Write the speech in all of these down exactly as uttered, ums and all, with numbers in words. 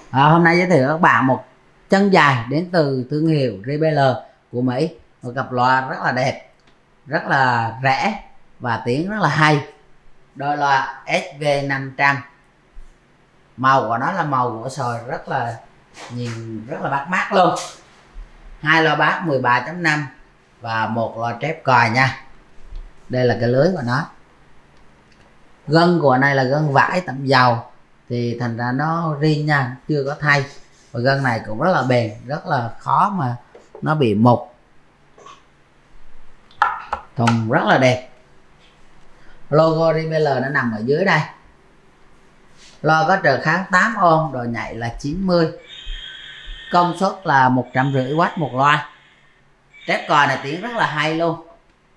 À, hôm nay giới thiệu các bạn một chân dài đến từ thương hiệu gi bê lờ của Mỹ, một cặp loa rất là đẹp, rất là rẻ và tiếng rất là hay. Đôi loa ét vê năm trăm, màu của nó là màu gỗ sồi, rất là nhìn rất là bắt mắt luôn. Hai loa bass mười ba chấm năm và một loa trép còi nha. Đây là cái lưới của nó. Gân của này là gân vải tẩm dầu thì thành ra nó riêng nha, chưa có thay. Và gân này cũng rất là bền, rất là khó mà nó bị mục. Thùng rất là đẹp. Logo gi bê lờ nó nằm ở dưới đây. Loa có trở kháng tám ohm, độ nhạy là chín mươi, công suất là một trăm rưỡi oát một loa. Trép còi này tiếng rất là hay luôn.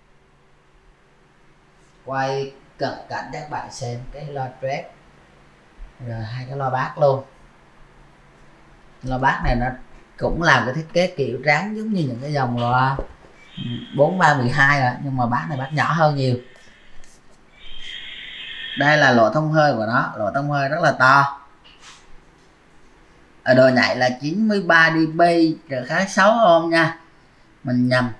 Quay cận cảnh cho các bạn xem cái loa trép, rồi hai cái loa bass luôn. Loa bass này nó cũng làm cái thiết kế kiểu trắng giống như những cái dòng loa bốn ba mười hai rồi, nhưng mà bass này bass nhỏ hơn nhiều. Đây là lỗ thông hơi của nó, lỗ thông hơi rất là to. Ở độ nhạy là chín mươi ba đê bê, trở kháng sáu ohm nha, mình nhầm.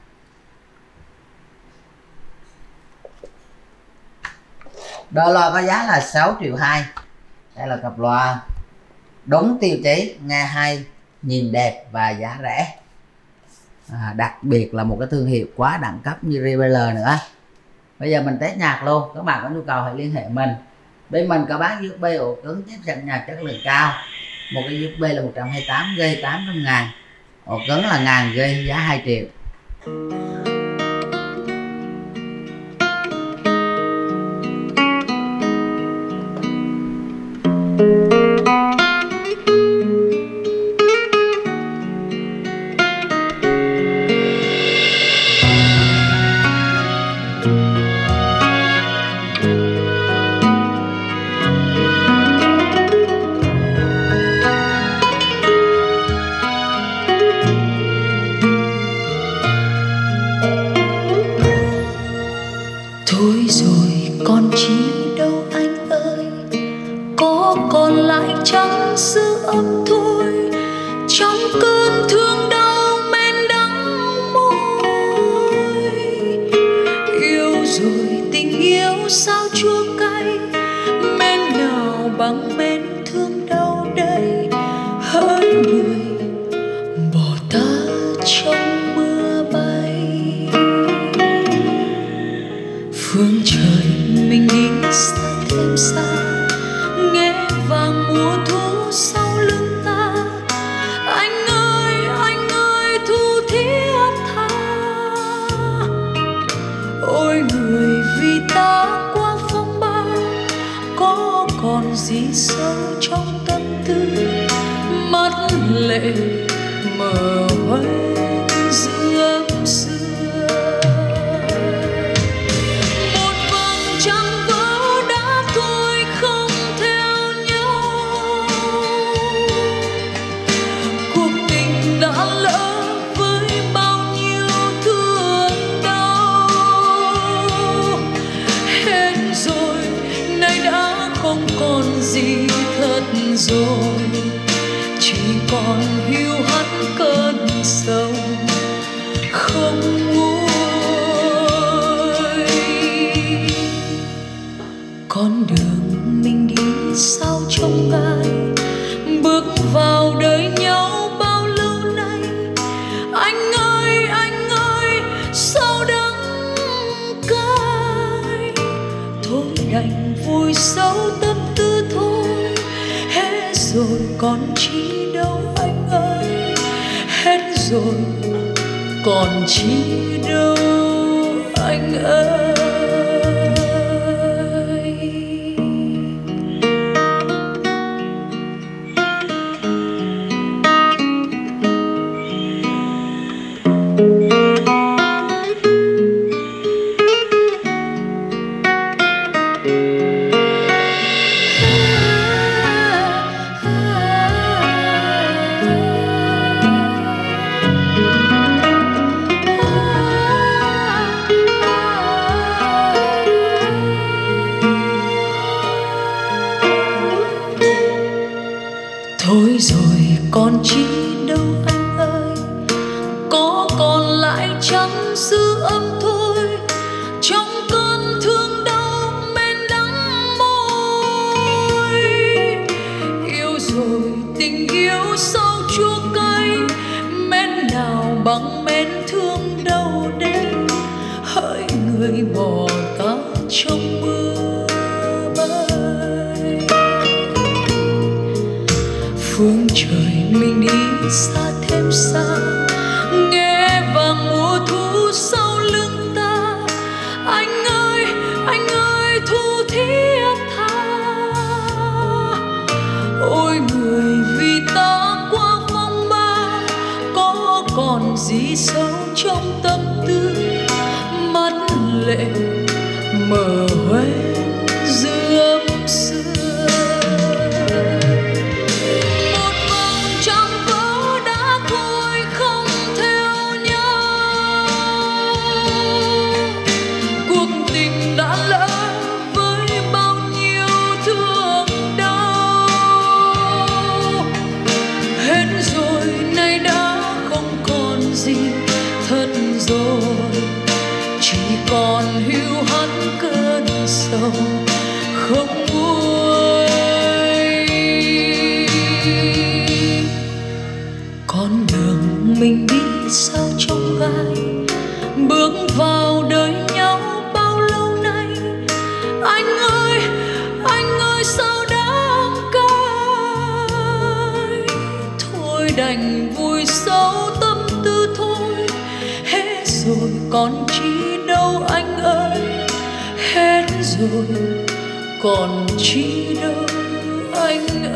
Đôi loa có giá là sáu triệu hai. Đây là cặp loa đúng tiêu chí, nghe hay, nhìn đẹp và giá rẻ. À, đặc biệt là một cái thương hiệu quá đẳng cấp như gi bê lờ nữa. Bây giờ mình test nhạc luôn. Các bạn có nhu cầu hãy liên hệ mình. Bên mình có bán u ét bê ổ cứng chip chặn nhạc chất lượng cao. Một cái u ét bê là một trăm hai mươi tám gi ga tám trăm ngàn, ổ cứng là ngàn gi ga, giá hai triệu. Thôi rồi còn chi đâu anh ơi, có còn lại chẳng dư âm thôi, trong cơn thương đau men đắng môi. Yêu rồi tình yêu sao chua cay, men nào bằng men thương đau đây. Hỡi người bỏ ta trong mưa bay, phương trời mình đi xa thêm xa, nghe vàng mùa thu sau lưng ta. Anh ơi anh ơi thu thiết tha, ôi người vì ta qua phong ba, có còn gì sâu trong tâm tư. Mắt lệ mờ hoen giữa âm xưa, không còn gì thật rồi, chỉ còn hiu hắt cơn sầu không nguôi. Con đường mình đi sao trông gai, bước vào đời nhau bao lâu nay. Anh ơi anh ơi sao đắng cay, thôi đành vui sâu tâm tư thôi. Hết rồi còn chi đâu anh ơi, hết rồi còn chi đâu anh ơi. Thôi rồi còn chi đâu anh ơi, có còn lại chẳng dư âm thôi, trong cơn thương đau men đắng môi. Yêu rồi tình yêu sao chua cay, men nào bằng men thương đâu đây. Hỡi người bỏ ta trong mưa bay, phương trời mình đi xa thêm xa, nghe vàng mùa thu sau lưng ta. Anh ơi, anh ơi thu thiết tha, ôi người vì ta qua phong ba, có còn gì sâu trong tâm tư. Mắt lệ mờ hoen dư âm xưa, một vòng trăng vỡ đã thôi không theo nhau. Cuộc tình đã lỡ với bao nhiêu thương đau, hết rồi nay đã không còn gì thật rồi, chỉ còn hiu hắt cơn sầu không nguôi. Con đường mình đi sao trong gai, bước vào đời nhau bao lâu nay. Anh ơi, anh ơi sao đáng cay, thôi đành vùi sâu tâm tư thôi. Hết rồi còn chi đâu anh ơi, hết rồi còn chi đâu anh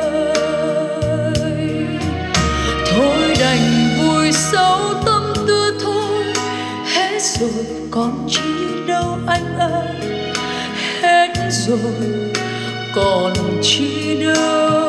ơi. Thôi đành vùi sâu tâm tư thôi, hết rồi còn chi đâu anh ơi, hết rồi còn chi đâu